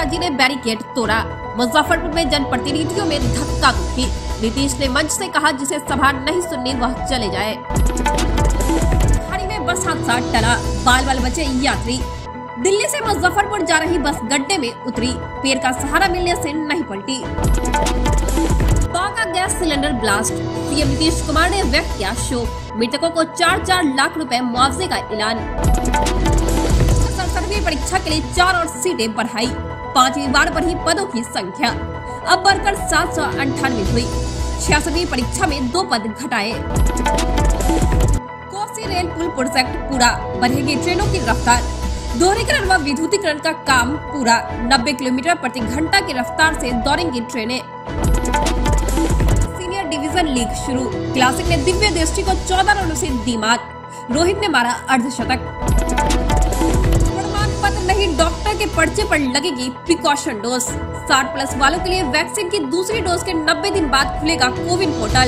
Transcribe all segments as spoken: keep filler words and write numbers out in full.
नाराजी ने बैरिकेड तोड़ा। मुजफ्फरपुर में जनप्रतिनिधियों में धक्का मुक्की। नीतीश ने मंच से कहा जिसे सभा नहीं सुननी वह चले जाए। खाड़ी में बस हादसा टला, बाल बाल बचे यात्री। दिल्ली से मुजफ्फरपुर जा रही बस गड्ढे में उतरी, पेड़ का सहारा मिलने से नहीं पलटी। Banka gas cylinder blast, CM Nitish Kumar ने व्यक्त किया शोक। मृतकों को चार चार लाख रुपए मुआवजे का ऐलान। सड़सठवीं परीक्षा के लिए चार और सीटें बढ़ाई, पांचवी बार बढ़ी पदों की संख्या, अब बढ़कर सात सौ अंठानवे हुई। छियासठवीं परीक्षा में दो पद घटाए। कोसी रेल पुल प्रोजेक्ट पूरा, बढ़ेगी ट्रेनों की रफ्तार। दोहरीकरण व विद्युतीकरण का काम पूरा, नब्बे किलोमीटर प्रति घंटा की रफ्तार से दौड़ेंगी ट्रेनें। सीनियर डिवीजन लीग शुरू, क्लासिक ने दिव्य दृष्टि को चौदह रनों से दी मात। रोहित ने मारा अर्धशतक। प्रमाण पत्र नहीं, डॉक्टर के पर्चे पर लगेगी प्रिकॉशन डोज। साठ प्लस वालों के लिए वैक्सीन की दूसरी डोज के नब्बे दिन बाद खुलेगा कोविन पोर्टल।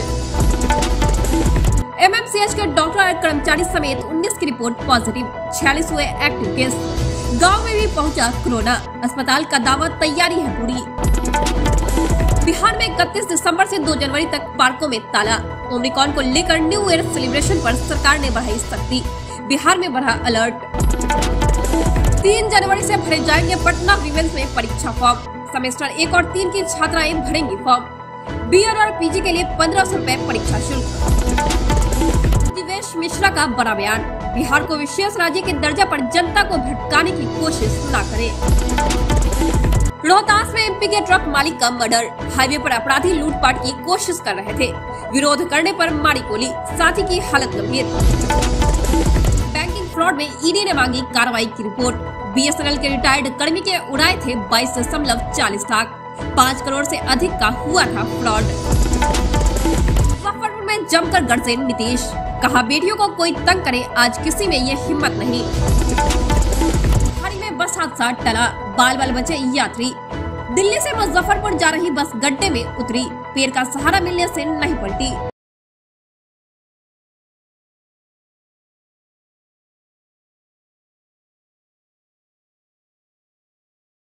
एमएमसीएच के डॉक्टर और कर्मचारी समेत उन्नीस की रिपोर्ट पॉजिटिव, छियालीस हुए एक्टिव केस। गांव में भी पहुंचा कोरोना, अस्पताल का दावा तैयारी है पूरी। बिहार में इकतीस दिसंबर से दो जनवरी तक पार्कों में ताला। ओमिक्रॉन को लेकर न्यू ईयर सेलिब्रेशन पर सरकार ने बढ़ाई सख्ती, बिहार में बढ़ा अलर्ट। तीन जनवरी से भरे जाएंगे पटना विमेंस में परीक्षा फॉर्म, सेमेस्टर एक और तीन की छात्राएं भरेंगी फॉर्म। बीएड और पीजी के लिए पंद्रह सौ रूपए परीक्षा शुल्क। दिवेश मिश्रा का बड़ा बयान, बिहार को विशेष राज्य के दर्जा पर जनता को भटकाने की कोशिश न करे। रोहतास में एमपी के ट्रक मालिक का मर्डर, हाईवे पर अपराधी लूटपाट की कोशिश कर रहे थे, विरोध करने पर मारी गोली, साथी की हालत गंभीर। बैंकिंग फ्रॉड में ईडी ने मांगी कार्रवाई की रिपोर्ट, बीएसएनएल के रिटायर्ड कर्मी के उड़ाए थे बाईस दशमलव चालीस लाख, पाँच करोड़ से अधिक का हुआ था फ्रॉड। मुजफ्फरपुर में जमकर गरजे नीतीश, कहा बेटियों को कोई तंग करे आज किसी में ये हिम्मत नहीं। खाड़ी में बस हादसा टला, बाल बाल बचे यात्री। दिल्ली से मुजफ्फरपुर जा रही बस गड्ढे में उतरी, पेड़ का सहारा मिलने से नहीं पलटी।